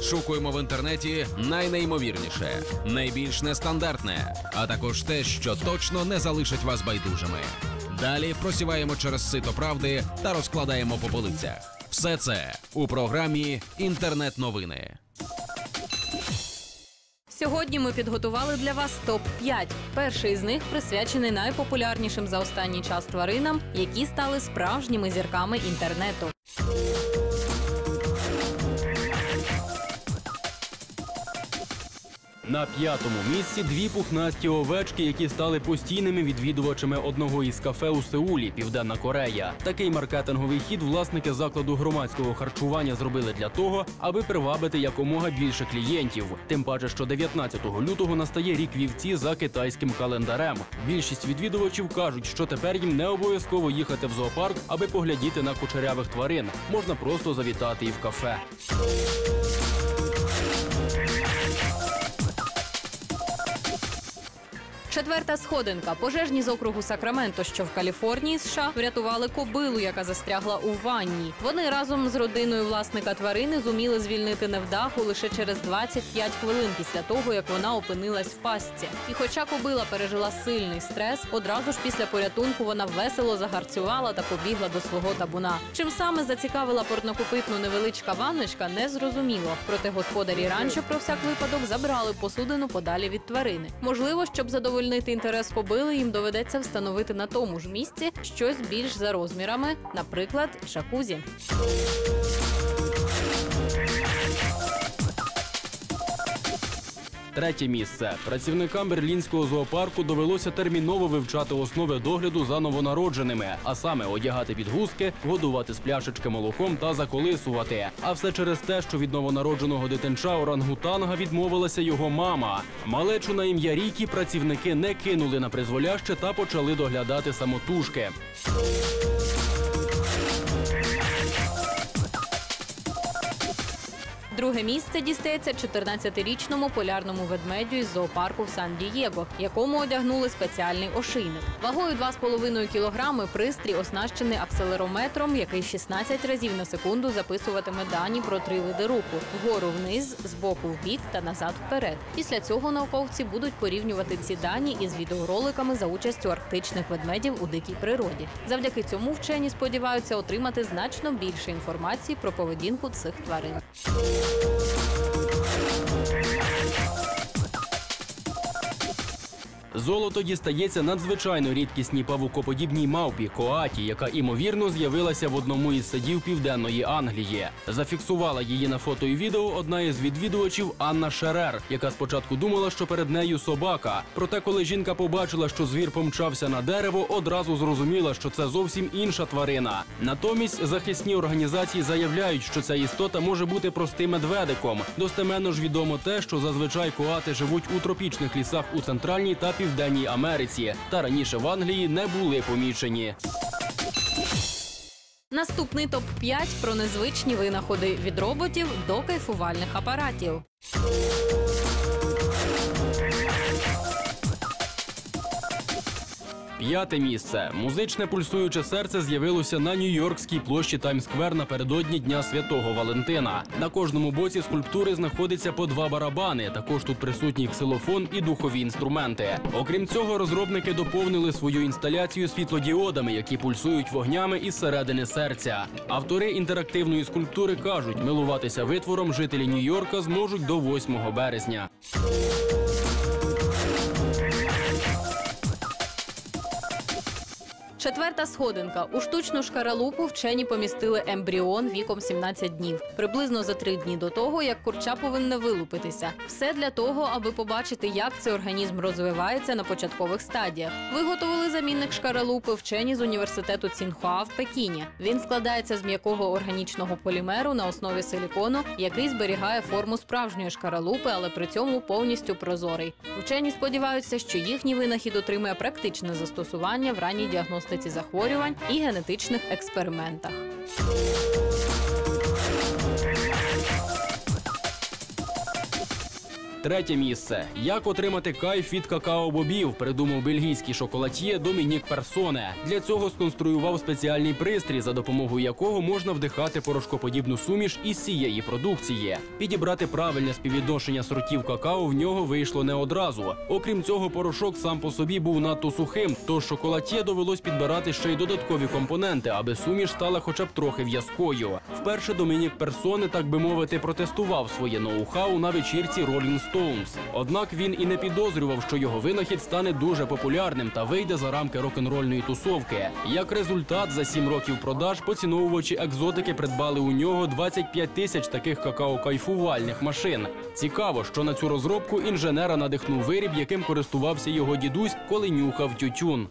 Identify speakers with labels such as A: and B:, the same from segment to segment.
A: відшукуємо в інтернеті найнеймовірніше, найбільш нестандартне, а також те, що точно не залишить вас байдужими. Далі просіваємо через сито правди та розкладаємо по полицях. Все це у програмі «Інтернет-новини».
B: Сьогодні ми підготували для вас топ-5. Перший з них присвячений найпопулярнішим за останній час тваринам, які стали справжніми зірками інтернету.
C: На 5-му місці дві пухнасті овечки, які стали постійними відвідувачами одного із кафе у Сеулі, Південна Корея. Такий маркетинговий хід власники закладу громадського харчування зробили для того, аби привабити якомога більше клієнтів. Тим паче, що 19 лютого настає рік вівці за китайським календарем. Більшість відвідувачів кажуть, що тепер їм не обов'язково їхати в зоопарк, аби поглядіти на кучерявих тварин. Можна просто завітати і в кафе.
B: Четверта сходинка. Пожежні з округу Сакраменто, що в Каліфорнії, США, врятували кобилу, яка застрягла у ванні. Вони разом з родиною власника тварини зуміли звільнити невдаху лише через 25 хвилин після того, як вона опинилась в пастці. І хоча кобила пережила сильний стрес, одразу ж після порятунку вона весело загарцювала та побігла до свого табуна. Чим саме зацікавила порнокопитну невеличка ванночка, не зрозуміло. Проте господарі ранчо про всяк випадок забрали посудину подалі від тварини. Можливо, щоб задовольнити інтерес кобили, їм доведеться встановити на тому ж місці щось більш за розмірами, наприклад, джакузі.
C: Третє місце. Працівникам берлінського зоопарку довелося терміново вивчати основи догляду за новонародженими, а саме одягати підгузки, годувати з пляшечки молоком та заколисувати. А все через те, що від новонародженого дитинча орангутанга відмовилася його мама. Малечу на ім'я Рікі працівники не кинули на призволяще та почали доглядати самотужки.
B: Друге місце дістається 14-річному полярному ведмедю із зоопарку в Сан-Дієго, якому одягнули спеціальний ошийник. Вагою 2,5 кілограми пристрій оснащений акселерометром, який 16 разів на секунду записуватиме дані про 3 види руху – вгору вниз, збоку вбік та назад вперед. Після цього науковці будуть порівнювати ці дані із відеороликами за участю арктичних ведмедів у дикій природі. Завдяки цьому вчені сподіваються отримати значно більше інформації про поведінку цих тварин.
C: Золото дістається надзвичайно рідкісній павукоподібній мавпі – коаті, яка, імовірно, з'явилася в одному із садів Південної Англії. Зафіксувала її на фото і відео одна із відвідувачів Анна Шерер, яка спочатку думала, що перед нею собака. Проте, коли жінка побачила, що звір помчався на дерево, одразу зрозуміла, що це зовсім інша тварина. Натомість захисні організації заявляють, що ця істота може бути простим медведиком. Достеменно ж відомо те, що зазвичай коати живуть у тропічних лісах у Центральній та Південній Америці, та раніше в Англії не були помічені.
B: Наступний топ-5 про незвичні винаходи від роботів до кайфувальних апаратів.
C: П'яте місце. Музичне пульсуюче серце з'явилося на Нью-Йоркській площі Таймс-сквер напередодні Дня Святого Валентина. На кожному боці скульптури знаходиться по 2 барабани. Також тут присутній ксилофон і духові інструменти. Окрім цього, розробники доповнили свою інсталяцію світлодіодами, які пульсують вогнями із середини серця. Автори інтерактивної скульптури кажуть, милуватися витвором жителі Нью-Йорка зможуть до 8 березня.
B: Четверта сходинка. У штучну шкаралупу вчені помістили ембріон віком 17 днів. Приблизно за 3 дні до того, як курча повинна вилупитися. Все для того, аби побачити, як цей організм розвивається на початкових стадіях. Виготовили замінник шкаралупи вчені з університету Цінхуа в Пекіні. Він складається з м'якого органічного полімеру на основі силікону, який зберігає форму справжньої шкаралупи, але при цьому повністю прозорий. Вчені сподіваються, що їхній винахід отримає практичне застосування в ранній діагностиці захворювань і генетичних експериментах.
C: Третє місце. Як отримати кайф від какао-бобів, придумав бельгійський шоколад'є Домінік Персоне. Для цього сконструював спеціальний пристрій, за допомогою якого можна вдихати порошкоподібну суміш із цієї продукції. Підібрати правильне співвідношення сортів какао в нього вийшло не одразу. Окрім цього, порошок сам по собі був надто сухим, тож шоколад'є довелось підбирати ще й додаткові компоненти, аби суміш стала хоча б трохи в'язкою. Вперше Домінік Персоне, так би мовити, протестував своє ноу-хау на вечірці Rolling Stones. Однак він і не підозрював, що його винахід стане дуже популярним та вийде за рамки рок-н-рольної тусовки. Як результат, за 7 років продаж поціновувачі екзотики придбали у нього 25 тисяч таких какао-кайфувальних машин. Цікаво, що на цю розробку інженера надихнув виріб, яким користувався його дідусь, коли нюхав тютюн.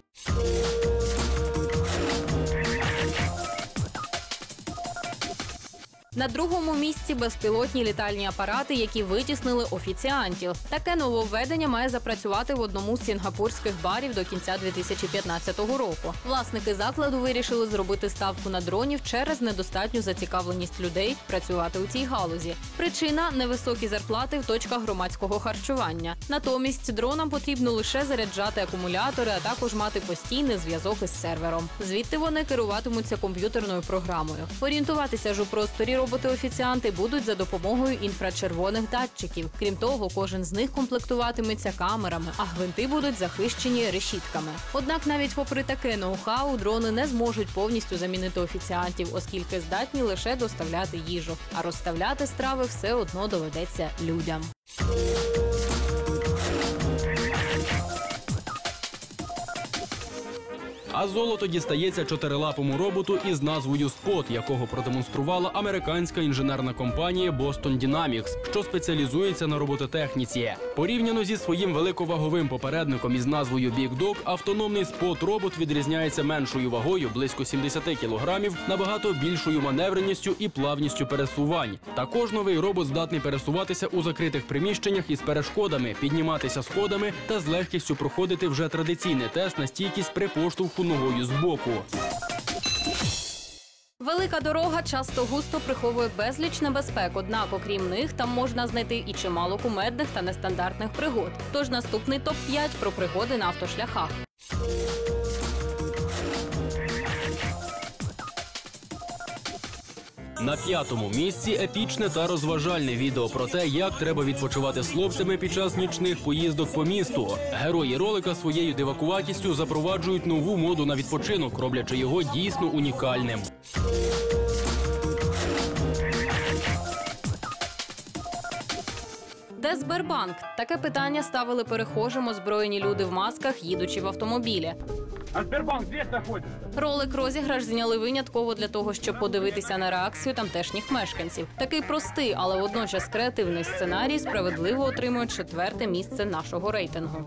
B: На другому місці безпілотні літальні апарати, які витіснили офіціантів. Таке нововведення має запрацювати в одному з сінгапурських барів до кінця 2015 року. Власники закладу вирішили зробити ставку на дронів через недостатню зацікавленість людей працювати у цій галузі. Причина – невисокі зарплати в точках громадського харчування. Натомість дронам потрібно лише заряджати акумулятори, а також мати постійний зв'язок із сервером. Звідти вони керуватимуться комп'ютерною програмою. Орієнтуватися ж у просторі роботи-офіціанти будуть за допомогою інфрачервоних датчиків. Крім того, кожен з них комплектуватиметься камерами, а гвинти будуть захищені решітками. Однак навіть попри таке ноу-хау, дрони не зможуть повністю замінити офіціантів, оскільки здатні лише доставляти їжу. А розставляти страви все одно доведеться людям.
C: А золото дістається чотирилапому роботу із назвою «Спот», якого продемонструвала американська інженерна компанія Boston Dynamics, що спеціалізується на робототехніці. Порівняно зі своїм великоваговим попередником із назвою Big Dog, автономний Спот-робот відрізняється меншою вагою, близько 70 кілограмів, набагато більшою маневреністю і плавністю пересувань. Також новий робот здатний пересуватися у закритих приміщеннях із перешкодами, підніматися сходами та з легкістю проходити вже традиційний тест на стійкість при поштовху ногою збоку.
B: Велика дорога часто густо приховує безліч небезпек, однак, окрім них, там можна знайти і чимало кумедних та нестандартних пригод. Тож наступний топ-5 про пригоди на автошляхах.
C: На 5-му місці епічне та розважальне відео про те, як треба відпочивати з хлопцями під час нічних поїздок по місту. Герої ролика своєю дивакуватістю запроваджують нову моду на відпочинок, роблячи його дійсно унікальним.
B: Де Сбербанк? Таке питання ставили перехожим озброєні люди в масках, їдучи в автомобілі.
D: А Сбербанк здесь находится?
B: Ролик-розіграш зняли винятково для того, щоб подивитися на реакцію тамтешніх мешканців. Такий простий, але водночас креативний сценарій справедливо отримує 4-те місце нашого рейтингу.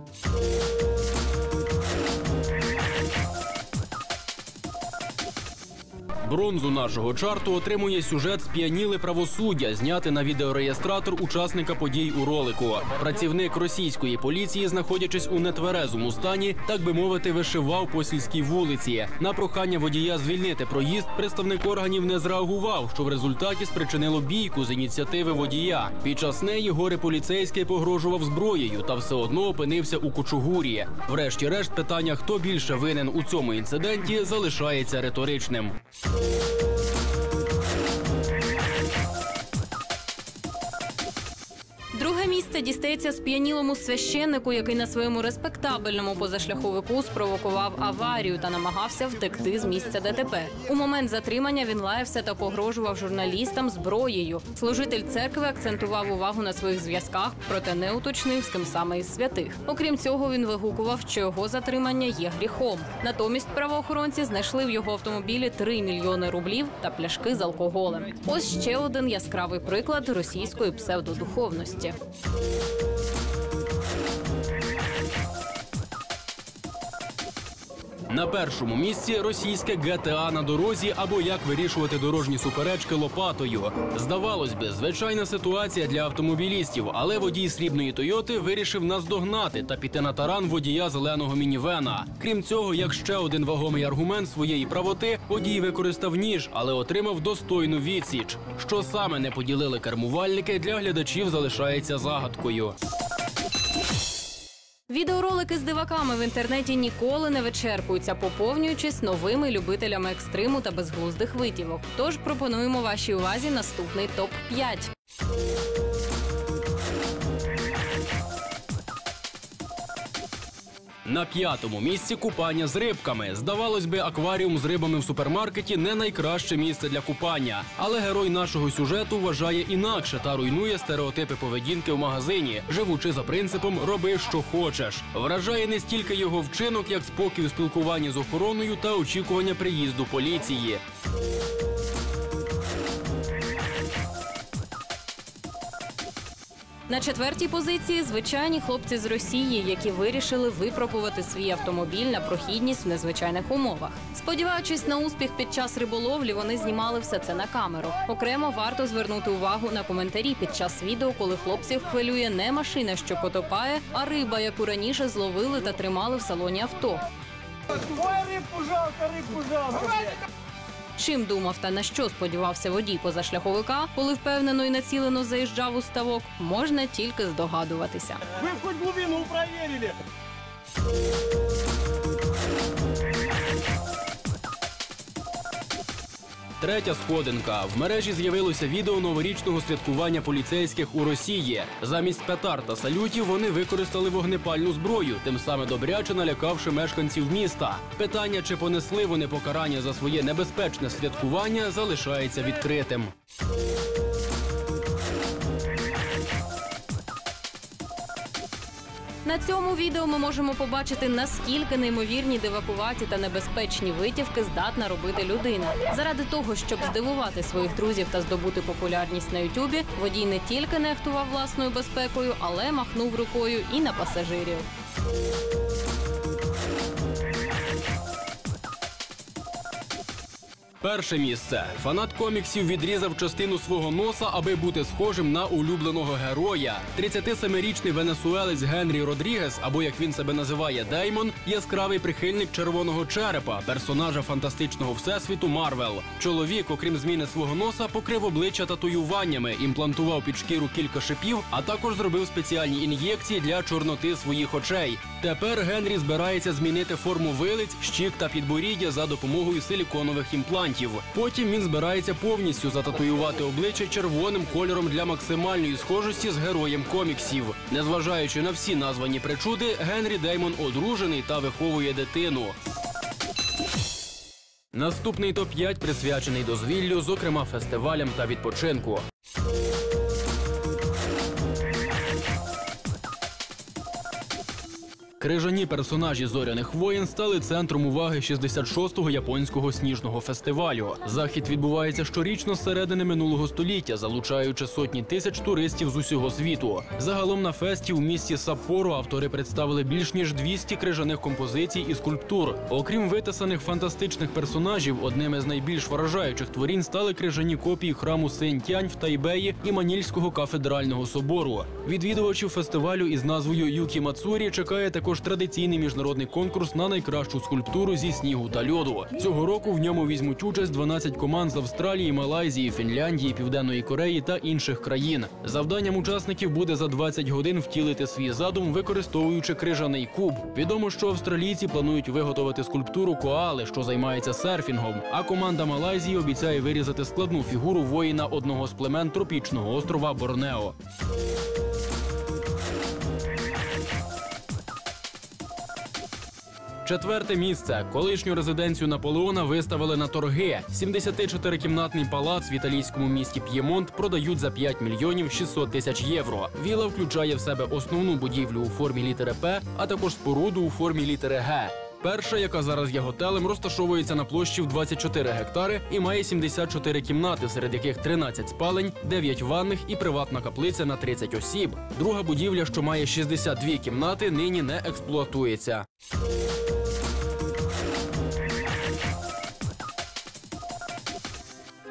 C: Бронзу нашого чарту отримує сюжет «Сп'яніли правосуддя», знятий на відеореєстратор учасника подій у ролику. Працівник російської поліції, знаходячись у нетверезому стані, так би мовити, вишивав по сільській вулиці. На прохання водія звільнити проїзд представник органів не зреагував, що в результаті спричинило бійку з ініціативи водія. Під час неї горе-поліцейський погрожував зброєю та все одно опинився у кучугурі. Врешті-решт, питання, хто більше винен у цьому інциденті, залишається риторичним.
B: Друге місце дістається сп'янілому священнику, який на своєму респектабельному позашляховику спровокував аварію та намагався втекти з місця ДТП. У момент затримання він лаявся та погрожував журналістам зброєю. Служитель церкви акцентував увагу на своїх зв'язках, проте не уточнив, з ким саме із святих. Окрім цього, він вигукував, що його затримання є гріхом. Натомість правоохоронці знайшли в його автомобілі 3 мільйони рублів та пляшки з алкоголем. Ось ще один яскравий приклад російської псевдодуховності.
C: На першому місці російське GTA на дорозі або як вирішувати дорожні суперечки лопатою. Здавалось би, звичайна ситуація для автомобілістів, але водій срібної Тойоти вирішив наздогнати та піти на таран водія зеленого мінівена. Крім цього, як ще один вагомий аргумент своєї правоти, водій використав ніж, але отримав достойну відсіч. Що саме не поділили кермувальники, для глядачів залишається загадкою.
B: Відеоролики з диваками в інтернеті ніколи не вичерпуються, поповнюючись новими любителями екстриму та безглуздих витівок. Тож пропонуємо вашій увазі наступний топ-5.
C: На п'ятому місці купання з рибками. Здавалось би, акваріум з рибами в супермаркеті не найкраще місце для купання. Але герой нашого сюжету вважає інакше та руйнує стереотипи поведінки в магазині, живучи за принципом «роби, що хочеш». Вражає не стільки його вчинок, як спокій у спілкуванні з охороною та очікування приїзду поліції.
B: На четвертій позиції звичайні хлопці з Росії, які вирішили випробувати свій автомобіль на прохідність в незвичайних умовах. Сподіваючись на успіх під час риболовлі, вони знімали все це на камеру. Окремо варто звернути увагу на коментарі під час відео, коли хлопців хвилює не машина, що потопає, а риба, яку раніше зловили та тримали в салоні авто.
D: Ой, рыбку жалко,
B: Чим думав та на що сподівався водій позашляховика, коли впевнено і націлено заїжджав у ставок, можна тільки здогадуватися.
D: Вы хоть глубину проверили?
C: Третя сходинка. В мережі з'явилося відео новорічного святкування поліцейських у Росії. Замість петард та салютів вони використали вогнепальну зброю, тим самим добряче налякавши мешканців міста. Питання, чи понесли вони покарання за своє небезпечне святкування, залишається відкритим.
B: На цьому відео ми можемо побачити, наскільки неймовірні, дивакуваті та небезпечні витівки здатна робити людина. Заради того, щоб здивувати своїх друзів та здобути популярність на Ютубі, водій не тільки нехтував власною безпекою, але махнув рукою і на пасажирів.
C: Перше місце. Фанат коміксів відрізав частину свого носа, аби бути схожим на улюбленого героя. 37-річний венесуелець Генрі Родрігес, або як він себе називає Деймон, яскравий прихильник червоного черепа, персонажа фантастичного всесвіту Марвел. Чоловік, окрім зміни свого носа, покрив обличчя татуюваннями, імплантував під шкіру кілька шипів, а також зробив спеціальні ін'єкції для чорноти своїх очей. Тепер Генрі збирається змінити форму вилиць, щік та підборіддя за допомогою силіконових імплантів. Потім він збирається повністю зататуювати обличчя червоним кольором для максимальної схожості з героєм коміксів. Незважаючи на всі названі причуди, Генрі Деймон одружений та виховує дитину. Наступний топ-5 присвячений дозвіллю, зокрема фестивалям та відпочинку. Крижані персонажі «Зоряних воїн» стали центром уваги 66-го японського сніжного фестивалю. Захід відбувається щорічно з середини минулого століття, залучаючи сотні тисяч туристів з усього світу. Загалом на фесті у місті Саппоро автори представили більш ніж 200 крижаних композицій і скульптур. Окрім витисаних фантастичних персонажів, одними з найбільш вражаючих творінь стали крижані копії храму Сень-Тянь в Тайбеї і Манільського кафедрального собору. Відвідувачів фестивалю із назвою Юкі Мацурі чекає також традиційний міжнародний конкурс на найкращу скульптуру зі снігу та льоду. Цього року в ньому візьмуть участь 12 команд з Австралії, Малайзії, Фінляндії, Південної Кореї та інших країн. Завданням учасників буде за 20 годин втілити свій задум, використовуючи крижаний куб. Відомо, що австралійці планують виготовити скульптуру коали, що займається серфінгом, а команда Малайзії обіцяє вирізати складну фігуру воїна одного з племен тропічного острова Борнео. Четверте місце. Колишню резиденцію Наполеона виставили на торги. 74-кімнатний палац в італійському місті П'ємонт продають за 5 мільйонів 600 тисяч євро. Віла включає в себе основну будівлю у формі літери «П», а також споруду у формі літери «Г». Перша, яка зараз є готелем, розташовується на площі в 24 гектари і має 74 кімнати, серед яких 13 спалень, 9 ванних і приватна каплиця на 30 осіб. Друга будівля, що має 62 кімнати, нині не експлуатується.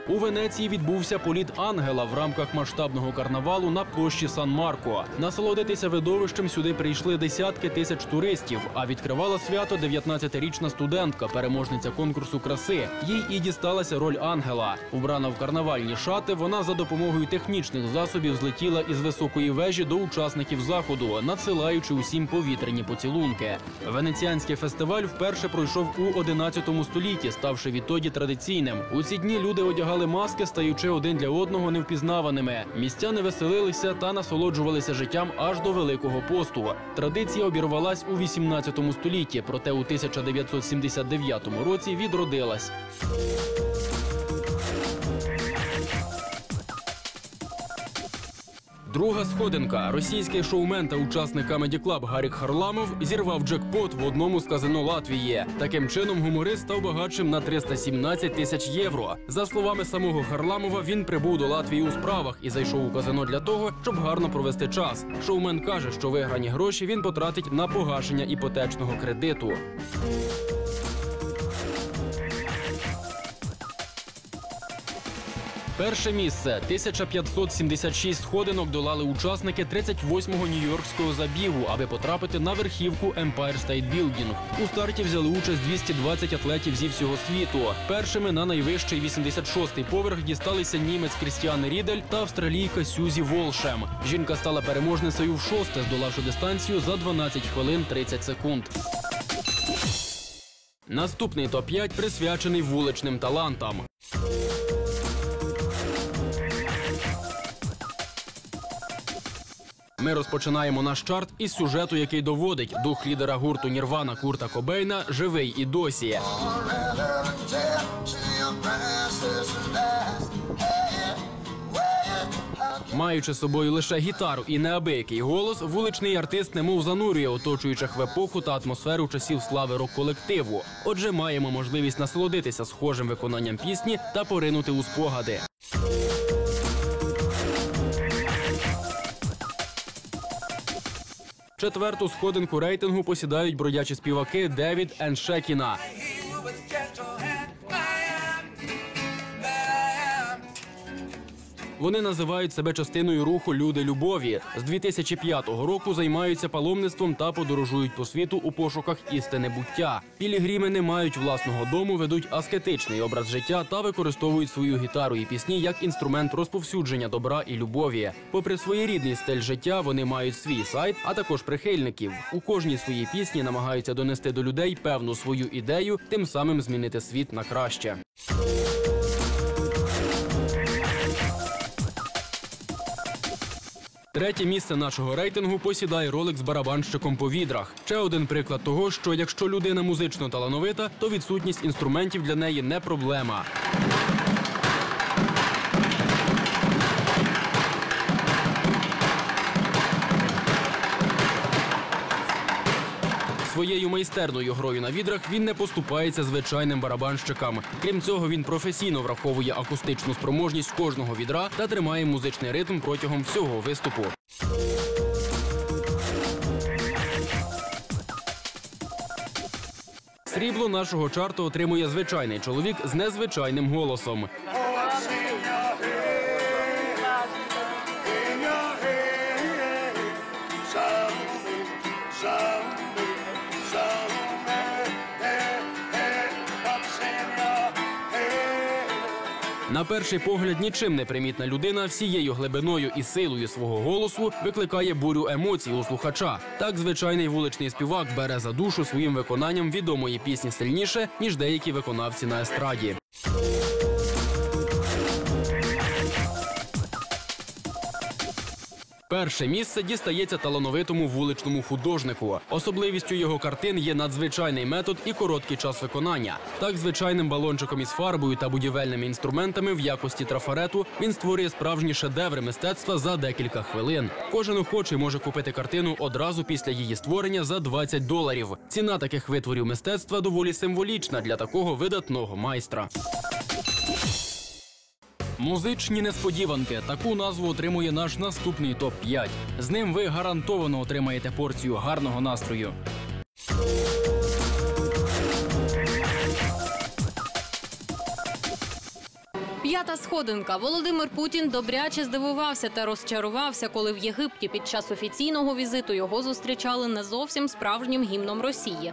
C: У Венеції відбувся політ ангела в рамках масштабного карнавалу на площі Сан-Марко. Насолодитися видовищем сюди прийшли десятки тисяч туристів, а відкривала свято 19-річна студентка, переможниця конкурсу краси. Їй і дісталася роль ангела. Убрана в карнавальні шати, вона за допомогою технічних засобів злетіла із високої вежі до учасників заходу, надсилаючи усім повітряні поцілунки. Венеціанський фестиваль вперше пройшов у 11 столітті, ставши відтоді традиційним. У ці дні люди одягали маски, стаючи один для одного невпізнаваними. Містяни веселилися та насолоджувалися життям аж до Великого посту. Традиція обірвалась у 18 столітті, проте у 1979 році відродилась. Друга сходинка. Російський шоумен та учасник Comedy Club Гарік Харламов зірвав джекпот в одному з казино Латвії. Таким чином, гуморист став багатшим на 317 тисяч євро. За словами самого Харламова, він прибув до Латвії у справах і зайшов у казино для того, щоб гарно провести час. Шоумен каже, що виграні гроші він потратить на погашення іпотечного кредиту. Перше місце. 1576 сходинок долали учасники 38-го нью-йоркського забігу, аби потрапити на верхівку Empire State Building. У старті взяли участь 220 атлетів зі всього світу. Першими на найвищий 86-й поверх дісталися німець Крістіан Рідель та австралійка Сюзі Волшем. Жінка стала переможницею в шосте, здолавши дистанцію за 12 хвилин 30 секунд. Наступний топ-5 присвячений вуличним талантам. Ми розпочинаємо наш чарт із сюжету, який доводить, дух лідера гурту Нірвана Курта Кобейна живий і досі. Маючи з собою лише гітару і неабиякий голос, вуличний артист немов занурює оточуючих в епоху та атмосферу часів слави рок-колективу. Отже, маємо можливість насолодитися схожим виконанням пісні та поринути у спогади. Четверту сходинку рейтингу посідають бродячі співаки Девід енд Шекіна. Вони називають себе частиною руху «Люди любові». З 2005 року займаються паломництвом та подорожують по світу у пошуках істини буття. Пілігрими не мають власного дому, ведуть аскетичний образ життя та використовують свою гітару і пісні як інструмент розповсюдження добра і любові. Попри своєрідний стиль життя, вони мають свій сайт, а також прихильників. У кожній своїй пісні намагаються донести до людей певну свою ідею, тим самим змінити світ на краще. Третє місце нашого рейтингу посідає ролик з барабанщиком по відрах. Ще один приклад того, що якщо людина музично талановита, то відсутність інструментів для неї не проблема. Своєю майстерною грою на відрах він не поступається звичайним барабанщикам. Крім цього, він професійно враховує акустичну спроможність кожного відра та тримає музичний ритм протягом всього виступу. Срібло нашого чарту отримує звичайний чоловік з незвичайним голосом. На перший погляд нічим не примітна людина всією глибиною і силою свого голосу викликає бурю емоцій у слухача. Так звичайний вуличний співак бере за душу своїм виконанням відомої пісні сильніше, ніж деякі виконавці на естраді. Перше місце дістається талановитому вуличному художнику. Особливістю його картин є надзвичайний метод і короткий час виконання. Так, звичайним балончиком із фарбою та будівельними інструментами в якості трафарету він створює справжні шедеври мистецтва за декілька хвилин. Кожен охочий може купити картину одразу після її створення за $20. Ціна таких витворів мистецтва доволі символічна для такого видатного майстра. Музичні несподіванки. Таку назву отримує наш наступний топ-5. З ним ви гарантовано отримаєте порцію гарного настрою.
B: П'ята сходинка. Володимир Путін добряче здивувався та розчарувався, коли в Єгипті під час офіційного візиту його зустрічали не зовсім справжнім гімном Росії.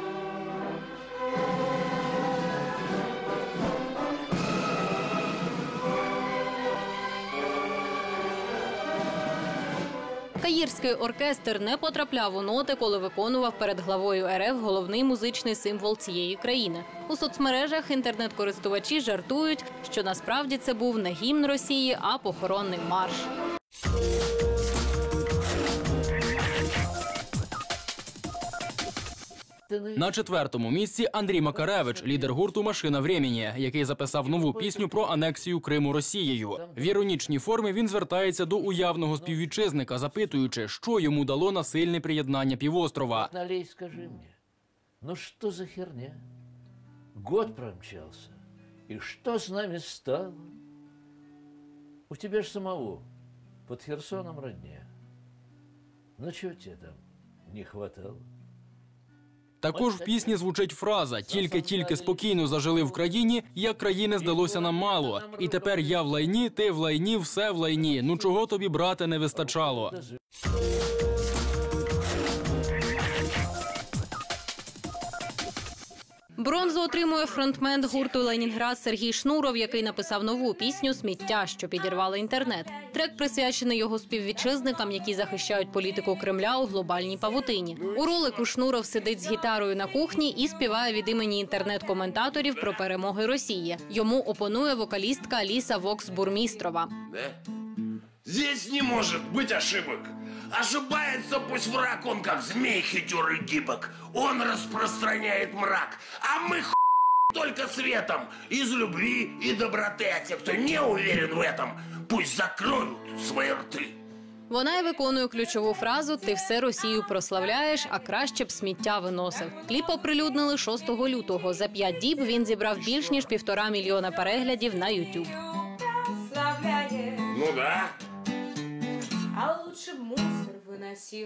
B: Каїрський оркестр не потрапляв у ноти, коли виконував перед главою РФ головний музичний символ цієї країни. У соцмережах інтернет-користувачі жартують, що насправді це був не гімн Росії, а похоронний марш.
C: На 4-му місці Андрій Макаревич, лідер гурту «Машина времени», який записав нову пісню про анексію Криму Росією. В іронічній формі він звертається до уявного співвітчизника, запитуючи, що йому дало насильне приєднання півострова.
E: Налей, скажи мне, ну что за херня? Год промчался, и что с нами стало? У тебя ж самого под Херсоном родня. Ну чего тебе там не хватало?
C: Також в пісні звучить фраза «Тільки-тільки спокійно зажили в країні, як країни здалося нам мало. І тепер я в лайні, ти в лайні, все в лайні. Ну чого тобі, брате, не вистачало?»
B: Бронзу отримує фронтмен гурту «Ленінград» Сергій Шнуров, який написав нову пісню «Сміття», що підірвало інтернет. Трек присвячений його співвітчизникам, які захищають політику Кремля у глобальній павутині. У ролику Шнуров сидить з гітарою на кухні і співає від імені інтернет-коментаторів про перемоги Росії. Йому опонує вокалістка Аліса Вокс-Бурмістрова.
F: Здесь не может быть ошибок. Ошибается пусть враг, он как змей хитер и гибок. Он распространяет мрак, а мы только светом. Из любви и доброты. А те, кто не уверен в этом, пусть закроют свои рты.
B: Вона й виконує ключову фразу «Ти все Росію прославляєш, а краще б сміття виносив». Кліп оприлюднили 6 лютого. За 5 діб він зібрав більш ніж 1,5 мільйона переглядів на YouTube.
F: Ну да.
G: А лучше мусор выносил.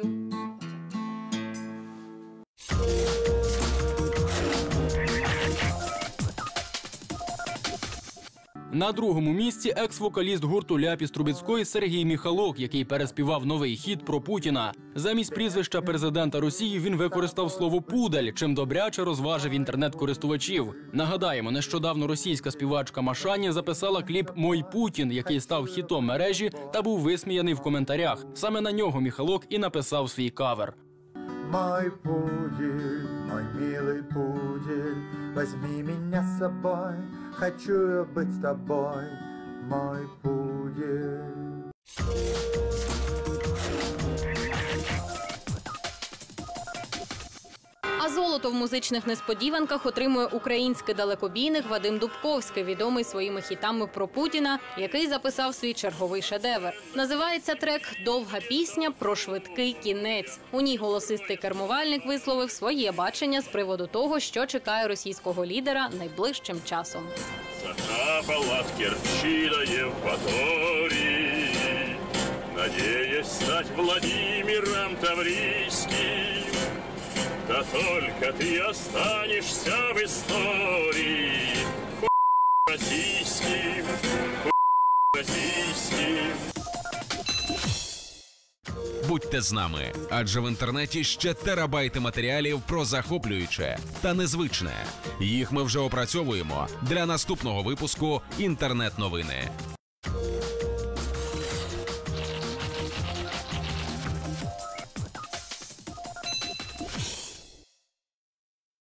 C: На 2-му місці екс-вокаліст гурту «Ляпіс Трубецької» Сергій Міхалок, який переспівав новий хіт про Путіна. Замість прізвища президента Росії він використав слово «пудель», чим добряче розважив інтернет-користувачів. Нагадаємо, нещодавно російська співачка Машані записала кліп «Мой Путін», який став хітом мережі та був висміяний в коментарях. Саме на нього Міхалок і написав свій кавер.
H: Мой пудель, мой милый пудель, возьми меня с собой, хочу я быть с тобой, мой пудель.
B: А золото в музичних несподіванках отримує український далекобійник Вадим Дубковський, відомий своїми хітами про Путіна, який записав свій черговий шедевр. Називається трек «Довга пісня про швидкий кінець». У ній голосистий кермувальник висловив своє бачення з приводу того, що чекає російського лідера найближчим часом.
I: Закапала в Керчи да Евпатории, надеясь стать Владимиром Таврийским. Да только ты останешься в истории российским, российским.
A: Будьте з нами, адже в інтернеті ще терабайти матеріалів про захоплююче та незвичне. Їх ми вже опрацьовуємо для наступного випуску «Інтернет-новини».